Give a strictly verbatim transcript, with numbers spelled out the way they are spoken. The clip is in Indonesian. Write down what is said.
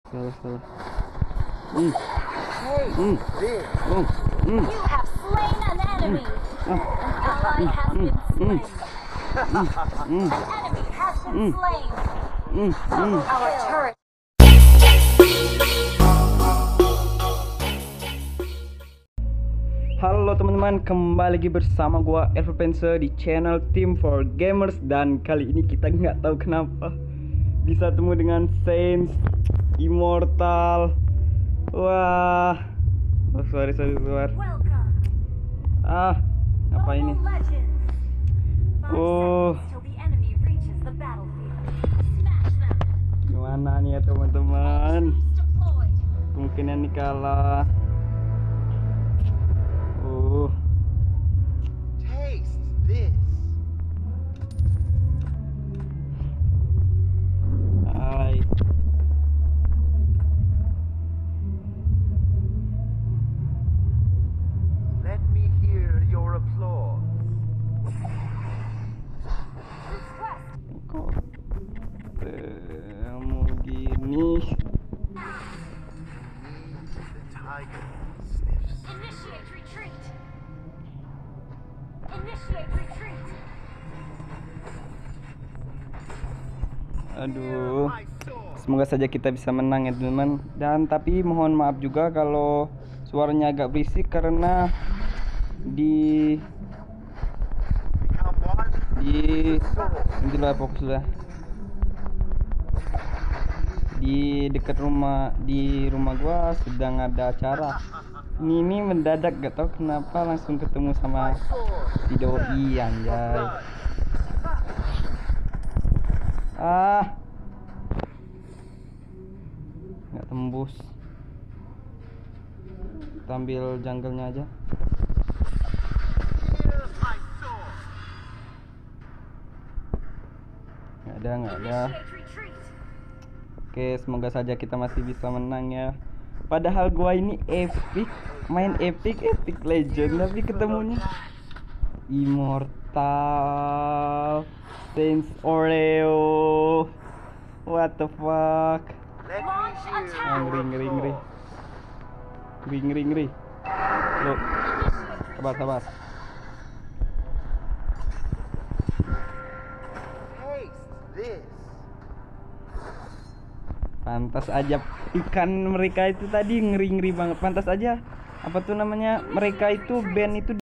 Salah, salah. Hmm. Hey, Hmm. this. Oh. Hmm. You have slain an enemy. An ally has been slain. Hmm. An enemy has been slain. Hmm. Hmm. Our turret. Halo teman-teman, kembali lagi bersama gua Elvapense di channel Team for Gamers. Dan kali ini kita nggak tahu kenapa bisa temu dengan Saints Immortal. Wah, oh, sorry sorry sorry. Welcome. Ah, apa ini? Mobile Legends. Five Oh, seconds till the enemy reaches the battlefield. Smash them. gimana nih ya teman-teman? Troops deployed. Kemungkinan nih kalah. Oh, Taste this. hai. Let me hear your applause. Request. Kok kamu gini? The tiger sniffs. Initiate retreat. Initiate retreat. Aduh, My sword. semoga saja kita bisa menang ya teman-teman. Dan tapi mohon maaf juga kalau suaranya agak berisik karena di Become one. di di luar fokus sudah. Di dekat rumah di rumah gua sedang ada acara. Ini, ini mendadak gak tau kenapa langsung ketemu sama Sword. si doi anjay. Ah, nggak tembus. Kita ambil jungle-nya aja. Here's my sword. Nggak ada, nggak ada. Initiate retreat. Oke, semoga saja kita masih bisa menang ya. Padahal gua ini epic, main epic, epic legend, tapi ketemunya Immortal Saints Oreo. What the fuck? Let me Launch hear attack. Ah, ngeri, your ngeri, ngeri. applause. Ngeri, ngeri, ngeri. Lo, sabar, sabar. Taste this. Pantas aja ikan mereka itu tadi ngeri-ngeri banget. Pantas aja apa tuh namanya? Mereka itu band itu